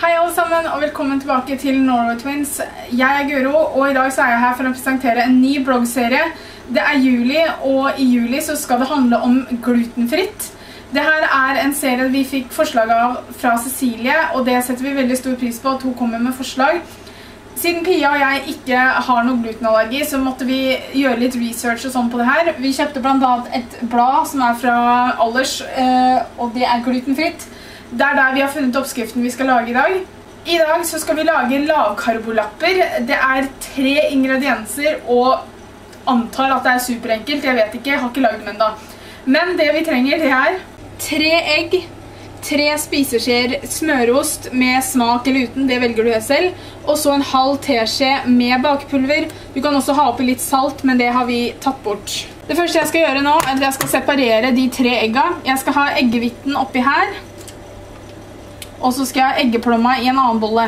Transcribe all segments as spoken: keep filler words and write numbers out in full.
Hei alle sammen, og velkommen tilbake til Norway Twins. Jeg er Guro, og i dag så er jeg her for å presentere en ny bloggserie. Det er juli, og i juli så skal det handle om glutenfritt. Dette er en serie vi fikk forslag av fra Cecilie, og det setter vi veldig stor pris på at hun kommer med forslag. Siden Pia og jeg ikke har noe glutenallergi, så måtte vi gjøre litt research og sånn på det her. Vi kjøpte blant annet et blad som er fra Allers, og det er glutenfritt. Det er der vi har funnet oppskriften vi skal lage i dag. I dag så skal vi lage lavkarbolapper. Det er tre ingredienser, og antar at det er superenkelt. Jeg vet ikke, jeg har ikke laget dem enda. Men det vi trenger, det er tre egg, tre spiseskjeer smørost med smak eller uten, det velger du selv. Og så en halv teskje med bakepulver. Du kan også ha oppi litt salt, men det har vi tatt bort. Det første jeg skal gjøre nå, er at jeg skal separere de tre egga. Jeg skal ha eggehviten oppi her. Og så skal jeg ha eggeplomma i en annen bolle.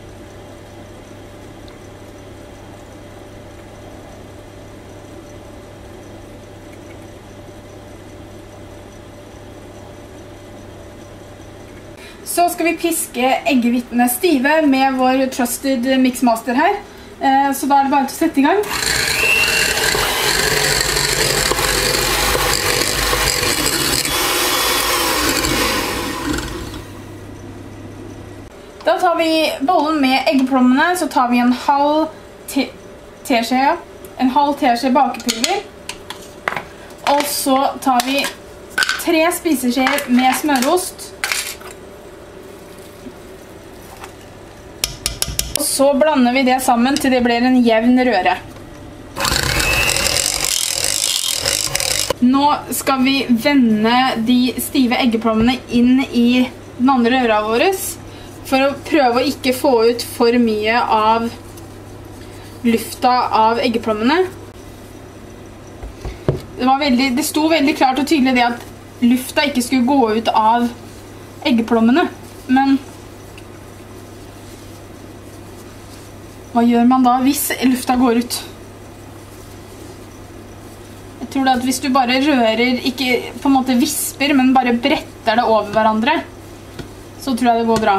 Så skal vi piske eggehvitene stive med vår trusted mixmaster her. Så da er det bare til å sette i gang. Da tar vi bollen med eggeplommene, så tar vi en halv teskje, en halv teskje bakepulver. Og så tar vi tre spiseskjeer med smørost. Og så blander vi det sammen til det blir en jevn røre. Nå skal vi vende de stive eggeplommene inn i den andre røra våre, for å prøve å ikke få ut for mye av lufta av eggeplommene. Det, var veldig, det sto veldig klart og tydelig det at lufta ikke skulle gå ut av eggeplommene. Men hva gjør man da hvis lufta går ut? Jeg tror det at hvis du bare rører, ikke på en måte visper, men bare bretter det over hverandre, så tror jeg det går bra.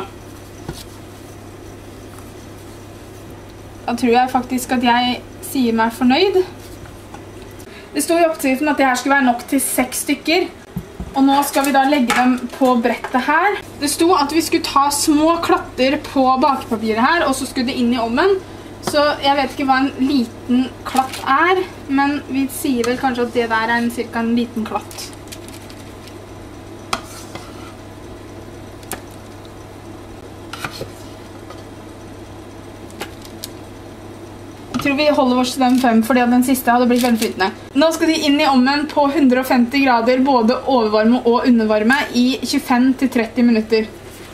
Da tror jeg faktisk at jeg sier meg fornøyd. Det stod i oppskriften at det her skulle være nok til seks stykker. Og nå skal vi da legge dem på brettet her. Det stod at vi skulle ta små klatter på bakepapiret her, og så skulle det inn i ovnen. Så jeg vet ikke hva en liten klatt er, men vi sier vel kanskje at det der er en, cirka en liten klatt. Jeg tror vi holder oss til den fem, fordi den siste hadde blitt veldig flytende. Nå skal de inn i ovnen på hundre og femti grader, både overvarme og undervarme, i tjuefem til tretti minutter.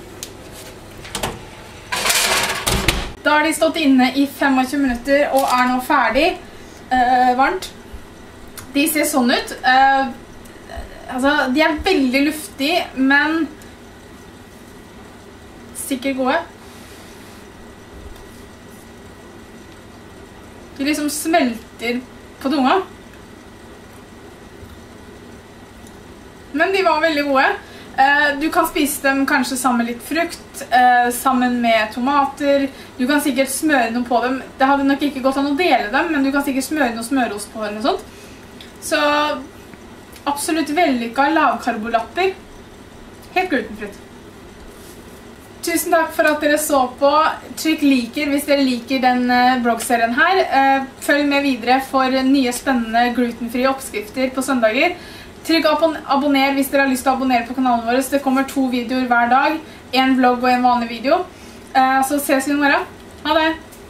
Da har de stått inne i tjuefem minutter og er nå ferdig eh, varmt. De ser sånn ut. Eh, altså, de er veldig luftige, men sikkert gode. De liksom smelter på tunga. Men de var veldig gode. Du kan spise dem kanskje sammen med litt frukt, sammen med tomater. Du kan sikkert smøre noe på dem. Det hadde nok ikke gått an å dele dem, men du kan sikkert smøre noe smørost på eller noe sånt. Så absolutt vellykket lavkarbolapper. Helt glutenfritt. Tusen takk for at dere så på. Trykk liker hvis dere liker den bloggserien her. Følg med videre for nye spennende glutenfrie oppskrifter på søndager. Trykk abonner hvis dere har lyst til å abonnere på kanalen vår. Det kommer to videoer hver dag. En vlogg og en vanlig video. Så ses vi i morgen. Ha det!